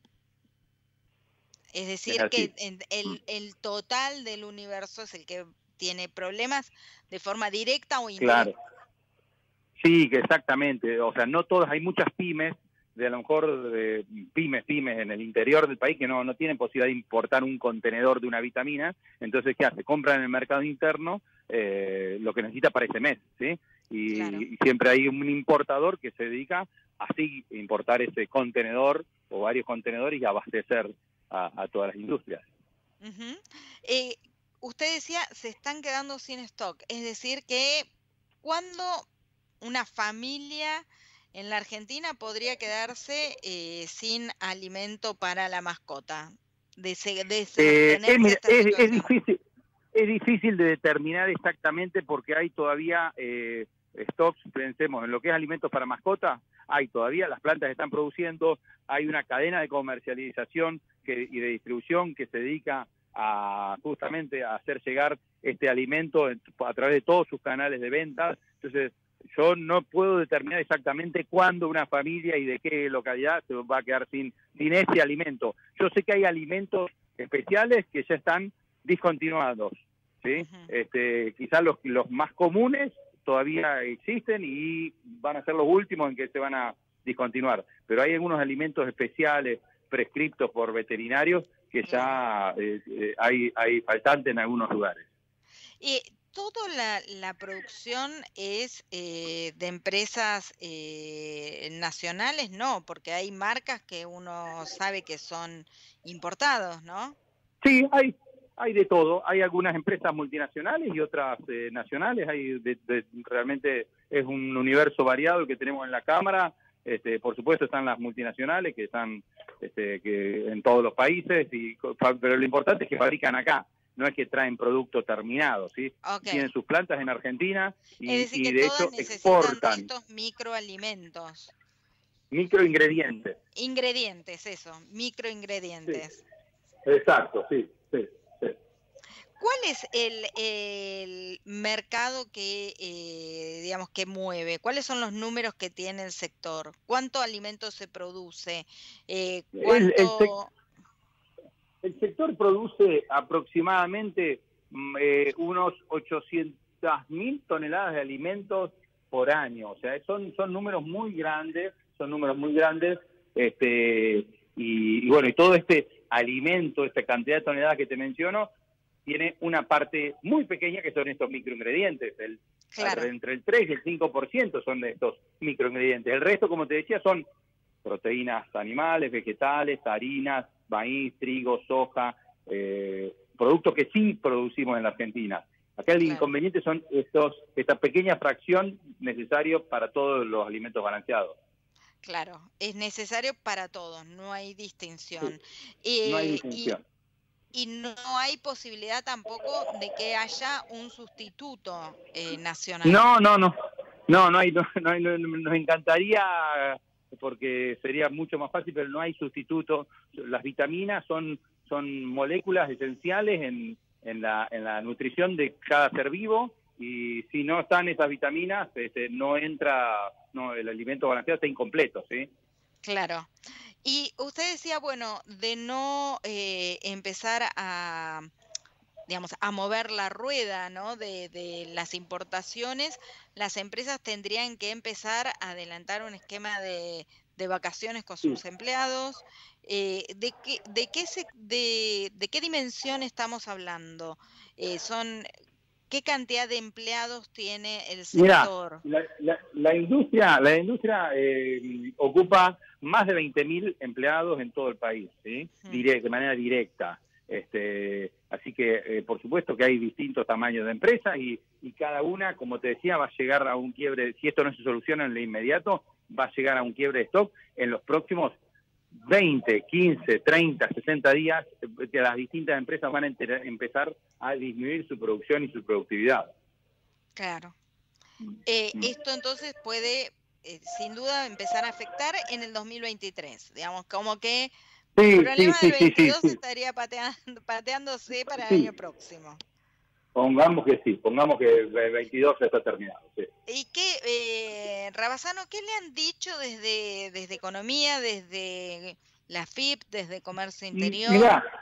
Es decir, que el total del universo es el que tiene problemas de forma directa o indirecta. Claro. Sí, que exactamente. O sea, no todas, hay muchas pymes, de a lo mejor pymes en el interior del país que no tienen posibilidad de importar un contenedor de una vitamina. Entonces, ¿qué hace? Compran en el mercado interno lo que necesita para ese mes, ¿sí? Y siempre hay un importador que se dedica así a importar ese contenedor o varios contenedores y abastecer a todas las industrias. Usted decía, se están quedando sin stock, es decir que ¿cuándo una familia en la Argentina podría quedarse sin alimento para la mascota? Es difícil de determinar exactamente porque hay todavía stocks, pensemos en lo que es alimentos para mascotas, hay todavía, las plantas están produciendo, hay una cadena de comercialización y de distribución que se dedica justamente a hacer llegar este alimento a través de todos sus canales de venta. Entonces, yo no puedo determinar exactamente cuándo una familia y de qué localidad se va a quedar sin ese alimento. Yo sé que hay alimentos especiales que ya están discontinuados, ¿sí? Quizás los más comunes todavía existen y van a ser los últimos en que se van a discontinuar. Pero hay algunos alimentos especiales prescriptos por veterinarios que ya hay faltante en algunos lugares. ¿Toda la producción es de empresas nacionales? No, porque hay marcas que uno sabe que son importados, ¿no? Sí, hay de todo. Hay algunas empresas multinacionales y otras nacionales. Realmente es un universo variado el que tenemos en la Cámara. Por supuesto están las multinacionales que están que en todos los países, pero lo importante es que fabrican acá. No es que traen producto terminado, ¿sí? Tienen sus plantas en Argentina y de hecho exportan estos microalimentos. Microingredientes. Ingredientes, eso, microingredientes. Sí. Exacto, sí. ¿Cuál es el mercado que, digamos, que mueve? ¿Cuáles son los números que tiene el sector? ¿Cuánto alimento se produce? El sector produce aproximadamente unos 800.000 toneladas de alimentos por año. O sea, son números muy grandes, y bueno, y todo este alimento, esta cantidad de toneladas que te menciono, tiene una parte muy pequeña que son estos microingredientes. Entre el 3 y el 5% son de estos microingredientes. El resto, como te decía, son proteínas animales, vegetales, harinas, maíz, trigo, soja, productos que sí producimos en la Argentina. Acá el inconveniente son esta pequeña fracción necesaria para todos los alimentos balanceados. Claro, es necesario para todos, no hay distinción. No hay distinción. Y no hay posibilidad tampoco de que haya un sustituto nacional. No hay, nos encantaría porque sería mucho más fácil, pero no hay sustituto. Las vitaminas son moléculas esenciales en la nutrición de cada ser vivo, y si no están esas vitaminas, el alimento balanceado está incompleto, ¿sí? Claro. Y usted decía, bueno, de no empezar a, digamos, a mover la rueda, ¿no? de las importaciones, las empresas tendrían que empezar a adelantar un esquema de vacaciones con sus empleados. ¿De qué dimensión estamos hablando? ¿Qué cantidad de empleados tiene el sector? Mira, la industria ocupa más de 20.000 empleados en todo el país, ¿sí? De manera directa. Así que, por supuesto que hay distintos tamaños de empresas y cada una, como te decía, va a llegar a un quiebre. Si esto no se soluciona en lo inmediato, va a llegar a un quiebre de stock en los próximos 20, 15, 30, 60 días, que las distintas empresas van a empezar a disminuir su producción y su productividad. Claro. Esto entonces puede, sin duda, empezar a afectar en el 2023. Digamos, como que el problema del 22 estaría pateándose para el año próximo. Pongamos que sí, pongamos que el 22 ya está terminado. Sí. ¿Y qué, Rabasano, qué le han dicho desde Economía, desde la FIP, desde Comercio Interior? Mirá,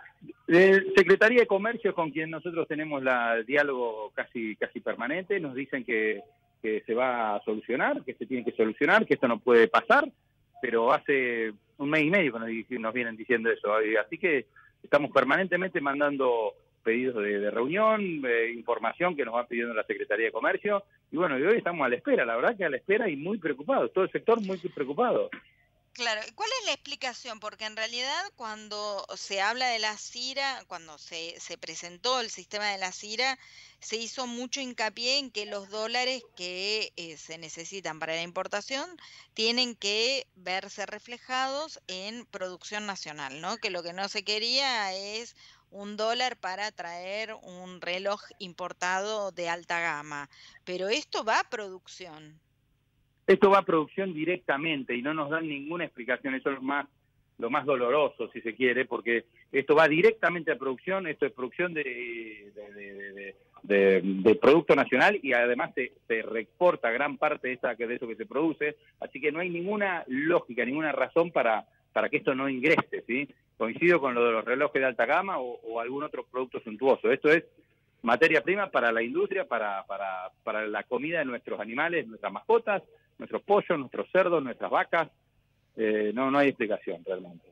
Secretaría de Comercio, con quien nosotros tenemos el diálogo casi permanente, nos dicen que se va a solucionar, que se tiene que solucionar, que esto no puede pasar, pero hace un mes y medio que nos vienen diciendo eso. Así que estamos permanentemente mandando pedidos de reunión, información que nos va pidiendo la Secretaría de Comercio, y bueno, y hoy estamos a la espera, la verdad que a la espera y muy preocupados, todo el sector muy preocupado. Claro, ¿cuál es la explicación? Porque en realidad cuando se habla de la CIRA, cuando se presentó el sistema de la CIRA, se hizo mucho hincapié en que los dólares que se necesitan para la importación tienen que verse reflejados en producción nacional, ¿no? Que lo que no se quería es un dólar para traer un reloj importado de alta gama, pero esto va a producción. Esto va a producción directamente y no nos dan ninguna explicación. Eso es lo más doloroso, si se quiere, porque esto va directamente a producción. Esto es producción de producto nacional y además se reexporta gran parte de eso que se produce. Así que no hay ninguna lógica, ninguna razón para que esto no ingrese, ¿sí? Coincido con lo de los relojes de alta gama o algún otro producto suntuoso. Esto es materia prima para la industria, para la comida de nuestros animales, nuestras mascotas, nuestros pollos, nuestros cerdos, nuestras vacas. No hay explicación realmente.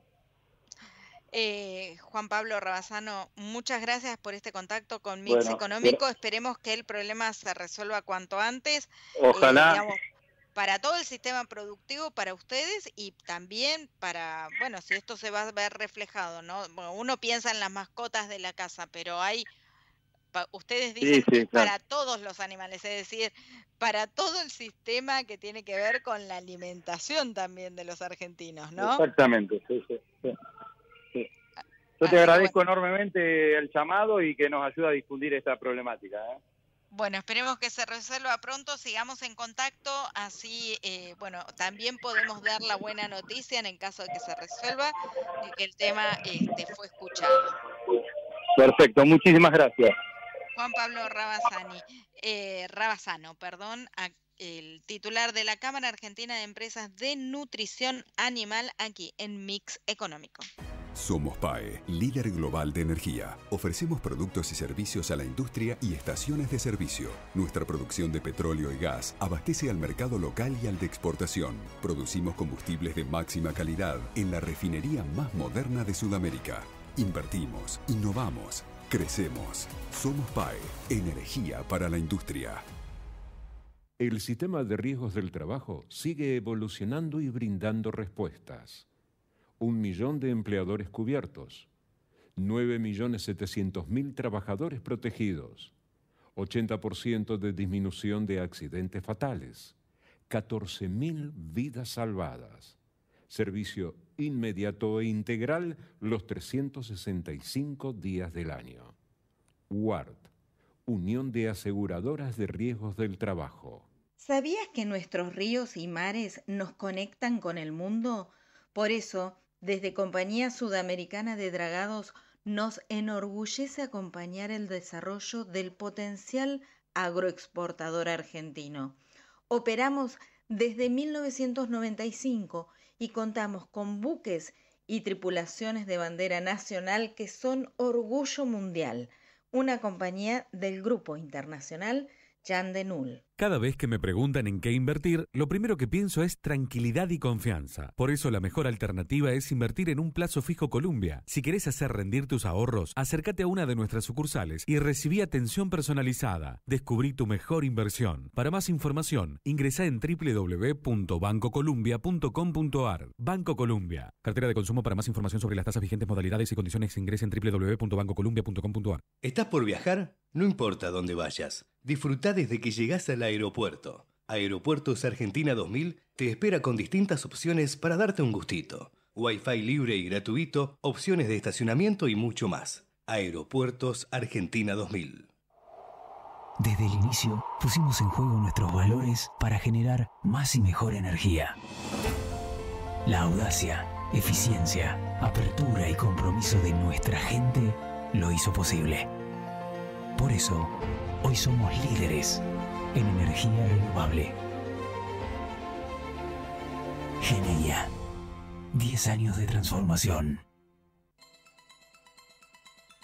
Juan Pablo Rabasano, muchas gracias por este contacto con Mix Económico. Esperemos que el problema se resuelva cuanto antes. Ojalá. Digamos, para todo el sistema productivo, para ustedes y también para, bueno, si esto se va a ver reflejado, ¿no? Bueno, uno piensa en las mascotas de la casa, pero ustedes dicen que claro, para todos los animales, es decir, para todo el sistema que tiene que ver con la alimentación también de los argentinos, ¿no? Exactamente, sí. Yo te agradezco enormemente el llamado y que nos ayuda a difundir esta problemática, ¿eh? Bueno, esperemos que se resuelva pronto, sigamos en contacto, así, también podemos dar la buena noticia en el caso de que se resuelva y que el tema fue escuchado. Perfecto, muchísimas gracias. Juan Pablo Rabasano, el titular de la Cámara Argentina de Empresas de Nutrición Animal, aquí en Mix Económico. Somos PAE, líder global de energía. Ofrecemos productos y servicios a la industria y estaciones de servicio. Nuestra producción de petróleo y gas abastece al mercado local y al de exportación. Producimos combustibles de máxima calidad en la refinería más moderna de Sudamérica. Invertimos, innovamos, crecemos. Somos PAE, energía para la industria. El sistema de riesgos del trabajo sigue evolucionando y brindando respuestas. 1 millón de empleadores cubiertos, 9.700.000 trabajadores protegidos, 80% de disminución de accidentes fatales, 14.000 vidas salvadas, servicio inmediato e integral los 365 días del año. UART, Unión de Aseguradoras de Riesgos del Trabajo. ¿Sabías que nuestros ríos y mares nos conectan con el mundo? Por eso, desde Compañía Sudamericana de Dragados nos enorgullece acompañar el desarrollo del potencial agroexportador argentino. Operamos desde 1995 y contamos con buques y tripulaciones de bandera nacional que son orgullo mundial, una compañía del Grupo Internacional Jan de Null. Cada vez que me preguntan en qué invertir, lo primero que pienso es tranquilidad y confianza. Por eso la mejor alternativa es invertir en un plazo fijo Columbia. Si querés hacer rendir tus ahorros, acércate a una de nuestras sucursales y recibí atención personalizada. Descubrí tu mejor inversión. Para más información, ingresá en www.bancocolumbia.com.ar. Banco Columbia. Cartera de consumo. Para más información sobre las tasas vigentes, modalidades y condiciones, ingresa en www.bancocolumbia.com.ar. ¿Estás por viajar? No importa dónde vayas. Disfruta desde que llegás al aeropuerto. Aeropuertos Argentina 2000 te espera con distintas opciones para darte un gustito. Wi-Fi libre y gratuito, opciones de estacionamiento y mucho más. Aeropuertos Argentina 2000. Desde el inicio pusimos en juego nuestros valores para generar más y mejor energía. La audacia, eficiencia, apertura y compromiso de nuestra gente lo hizo posible. Por eso, hoy somos líderes en energía renovable. Geneia. 10 años de transformación.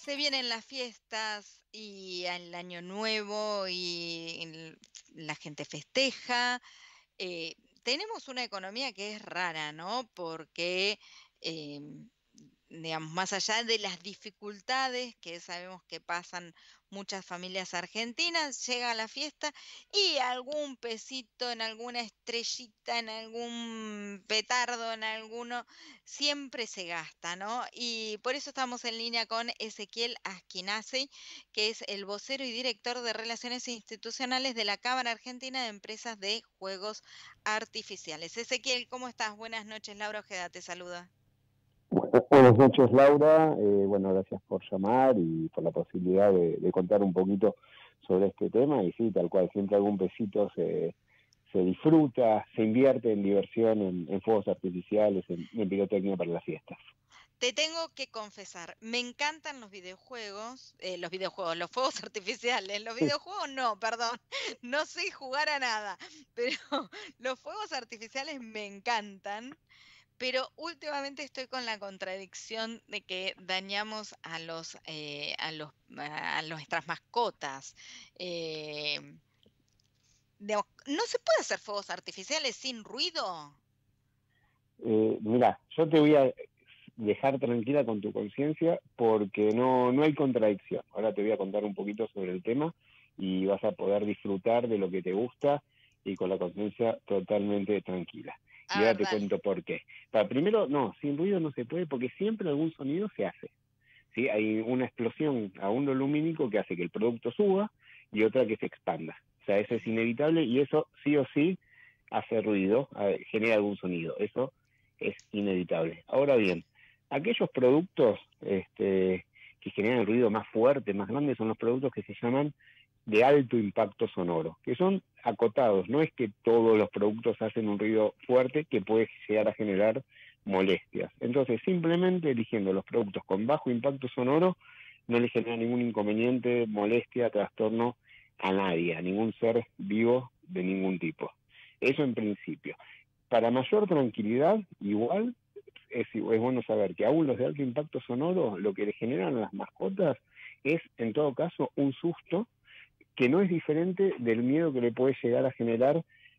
se vienen las fiestas y el año nuevo y la gente festeja. eh, Tenemos una economía que es rara, ¿no? Porque, digamos, más allá de las dificultades que sabemos que pasan muchas familias argentinas, llega la fiesta y algún pesito en alguna estrellita, en algún petardo, en alguno, siempre se gasta, ¿no? Y por eso estamos en línea con Ezequiel Asquinazzi, que es el vocero y director de Relaciones Institucionales de la Cámara Argentina de Empresas de Juegos Artificiales. Ezequiel, ¿cómo estás? Buenas noches, Laura Ojeda te saluda. Buenas noches, Laura. Bueno, gracias por llamar y por la posibilidad de contar un poquito sobre este tema. Y sí, tal cual, siempre algún pesito se disfruta, se invierte en diversión, en fuegos artificiales, en pirotecnia para las fiestas. Te tengo que confesar, me encantan los videojuegos, los fuegos artificiales, los videojuegos no, perdón, no sé jugar a nada, pero los fuegos artificiales me encantan. Pero últimamente estoy con la contradicción de que dañamos a nuestras mascotas. ¿No se puede hacer fuegos artificiales sin ruido? Mira, yo te voy a dejar tranquila con tu conciencia porque no hay contradicción. Ahora te voy a contar un poquito sobre el tema y vas a poder disfrutar de lo que te gusta y con la conciencia totalmente tranquila. Y ahora te cuento por qué. Primero, no, sin ruido no se puede porque siempre algún sonido se hace. ¿Sí? Hay una explosión a uno lumínico que hace que el producto suba y otra que se expanda. O sea, eso es inevitable y eso sí o sí hace ruido, genera algún sonido. Eso es inevitable. Ahora bien, aquellos productos que generan el ruido más fuerte, más grande, son los productos que se llaman de alto impacto sonoro, que son acotados. No es que todos los productos hacen un ruido fuerte que puede llegar a generar molestias. Entonces, simplemente eligiendo los productos con bajo impacto sonoro, no le genera ningún inconveniente, molestia, trastorno a nadie, a ningún ser vivo de ningún tipo. Eso en principio. Para mayor tranquilidad, igual, es bueno saber que aún los de alto impacto sonoro, lo que le generan a las mascotas es, en todo caso, un susto que no es diferente del miedo que le puede llegar a generar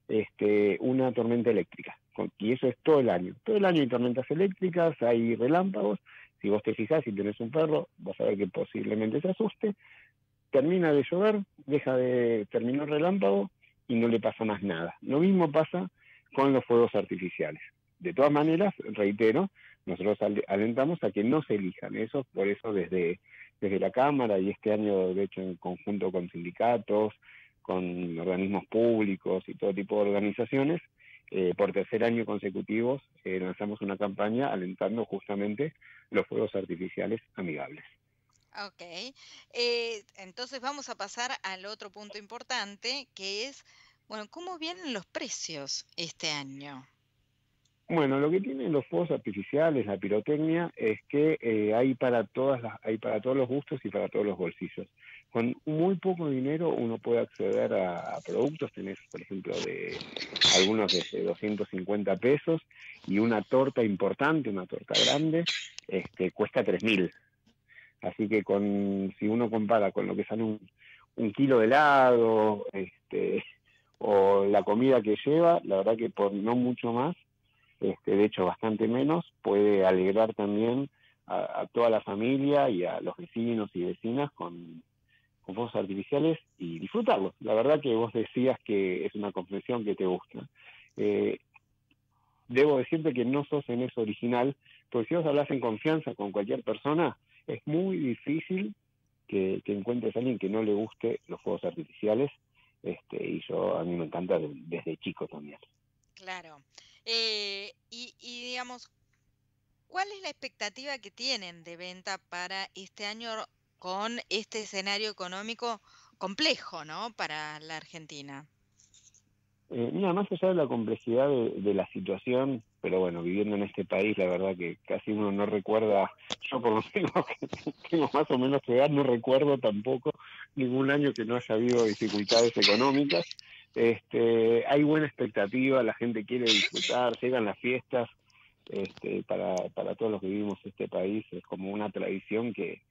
una tormenta eléctrica. Y eso es todo el año. Todo el año hay tormentas eléctricas, hay relámpagos. Si vos te fijás, si tenés un perro, vas a ver que posiblemente se asuste. Termina de llover, terminó el relámpago y no le pasa más nada. Lo mismo pasa con los fuegos artificiales. De todas maneras, reitero, nosotros alentamos a que no se elijan eso, por eso desde la Cámara y este año, de hecho, en conjunto con sindicatos, con organismos públicos y todo tipo de organizaciones, por tercer año consecutivo lanzamos una campaña alentando justamente los fuegos artificiales amigables. Ok, entonces vamos a pasar al otro punto importante, que es, bueno, ¿cómo vienen los precios este año? Bueno, lo que tienen los fuegos artificiales, la pirotecnia, es que hay para todos los gustos y para todos los bolsillos. Con muy poco dinero uno puede acceder a productos. Tenés, por ejemplo, de algunos desde 250 pesos y una torta importante, una torta grande, cuesta 3.000. Así que si uno compara con lo que sale un kilo de helado, o la comida que lleva, la verdad que por no mucho más, de hecho bastante menos, puede alegrar también a toda la familia y a los vecinos y vecinas con fuegos artificiales y disfrutarlos. La verdad que vos decías que es una confesión que te gusta. Debo decirte que no sos en eso original, porque si vos hablas en confianza con cualquier persona, es muy difícil que encuentres a alguien que no le guste los fuegos artificiales, y a mí me encanta desde chico también. Claro. Y digamos, ¿cuál es la expectativa que tienen de venta para este año con este escenario económico complejo, ¿no?, para la Argentina? Mira, más allá de la complejidad de la situación, pero bueno, viviendo en este país, la verdad que casi uno no recuerda, yo por lo menos que tengo más o menos tu edad, no recuerdo tampoco ningún año que no haya habido dificultades económicas. Hay buena expectativa, la gente quiere disfrutar, llegan las fiestas, para todos los que vivimos este país, es como una tradición que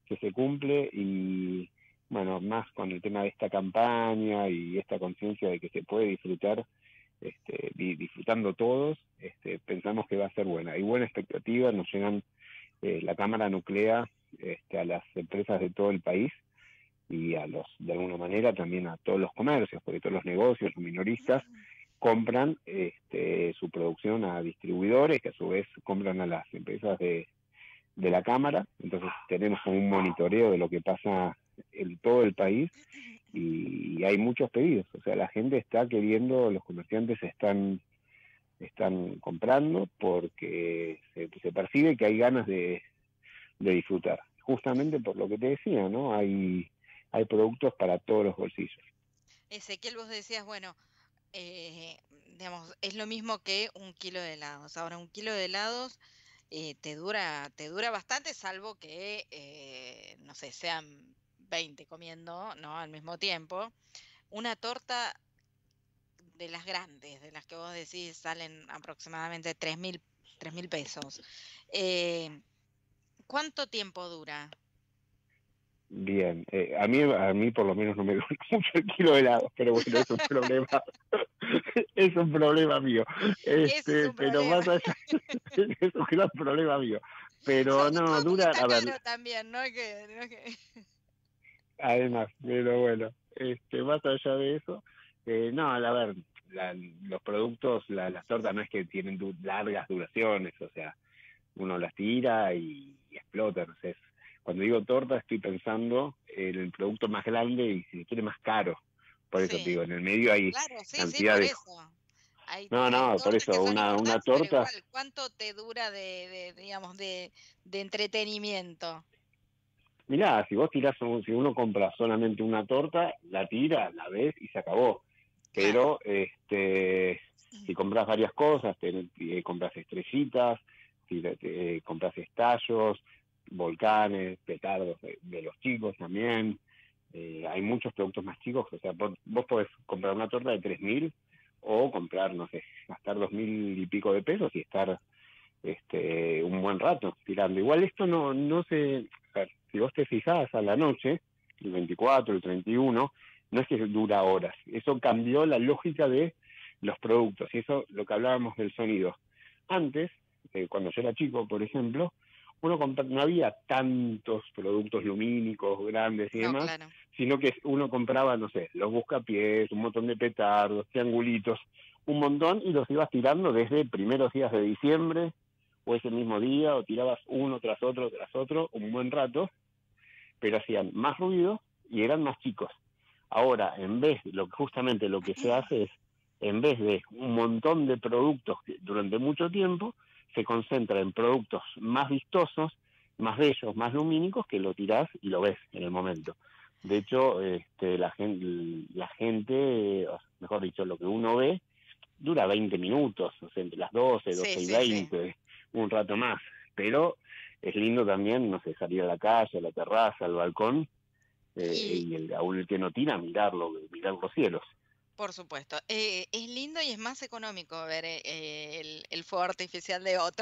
que se cumple y, bueno, más con el tema de esta campaña y esta conciencia de que se puede disfrutar, disfrutando todos, pensamos que va a ser buena. Hay buena expectativa, nos llegan, la Cámara nuclea a las empresas de todo el país y de alguna manera también a todos los comercios, porque todos los negocios, los minoristas, compran su producción a distribuidores, que a su vez compran a las empresas de la Cámara. Entonces tenemos como un monitoreo de lo que pasa en todo el país y hay muchos pedidos. O sea, la gente está queriendo, los comerciantes están comprando porque se percibe que hay ganas de disfrutar. Justamente por lo que te decía, ¿no? Hay productos para todos los bolsillos. Ezequiel, vos decías, bueno, digamos, es lo mismo que un kilo de helados. Ahora, un kilo de helados te dura bastante, salvo que, no sé, sean 20 comiendo, ¿no? Al mismo tiempo. Una torta de las grandes, de las que vos decís salen aproximadamente 3.000 pesos. ¿Cuánto tiempo dura? Bien, a mí por lo menos no me gusta mucho el kilo de helado, pero bueno, es un problema, es un problema mío. Pero más allá, es un gran problema mío. Pero no, dura, está a ver, caro también, ¿no? además, pero bueno, más allá de eso, no, a ver, los productos, las tortas no es que tienen largas duraciones, o sea, uno las tira y explota, no sé. Cuando digo torta estoy pensando en el producto más grande y si se quiere más caro. Por eso te digo, en el medio hay cantidad de... No, por eso, una torta... Igual, ¿cuánto te dura digamos, de entretenimiento? Mirá, si vos tirás, si uno compra solamente una torta, la tira, la ves y se acabó. Pero si compras varias cosas, compras estrellitas, compras estallos, volcanes, petardos de los chicos también. Hay muchos productos más chicos, o sea, vos podés comprar una torta de 3.000 o comprar, no sé, gastar 2.000 y pico de pesos y estar un buen rato tirando. Igual esto no se... A ver, si vos te fijás a la noche, el 24, el 31, no es que dura horas. Eso cambió la lógica de los productos. Y eso, lo que hablábamos del sonido. Antes, cuando yo era chico, por ejemplo, no había tantos productos lumínicos grandes y demás, sino que uno compraba, no sé, los buscapiés, un montón de petardos, triangulitos, un montón, y los ibas tirando desde primeros días de diciembre, o ese mismo día, o tirabas uno tras otro, un buen rato, pero hacían más ruido y eran más chicos. Ahora, justamente lo que se hace es, en vez de un montón de productos durante mucho tiempo, se concentra en productos más vistosos, más bellos, más lumínicos, que lo tirás y lo ves en el momento. De hecho, la gente, mejor dicho, lo que uno ve, dura 20 minutos, o sea, entre las 12 y 20, un rato más. Pero es lindo también, no sé, salir a la calle, a la terraza, al balcón, y aún el que no tira, mirar los cielos. Por supuesto. Es lindo y es más económico ver el fuego artificial de otro.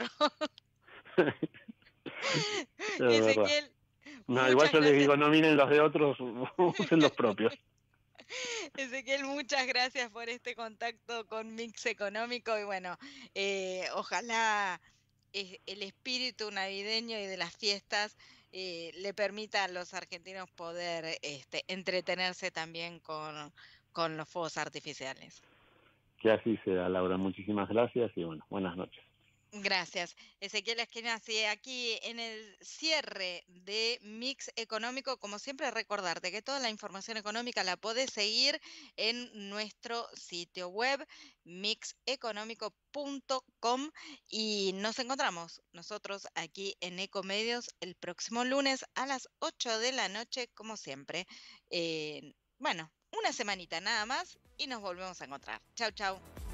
Ezequiel, no, igual yo les digo, no miren los de otros, usen los propios. Ezequiel, muchas gracias por este contacto con Mix Económico y bueno, ojalá el espíritu navideño y de las fiestas le permita a los argentinos poder entretenerse también con los fuegos artificiales. Que así sea, Laura. Muchísimas gracias y bueno, buenas noches. Gracias. Ezequiel Eskenazi, aquí en el cierre de Mix Económico, como siempre recordarte que toda la información económica la podés seguir en nuestro sitio web mixeconómico.com y nos encontramos nosotros aquí en Ecomedios el próximo lunes a las 8 de la noche, como siempre. Bueno, una semanita nada más y nos volvemos a encontrar. Chau, chau.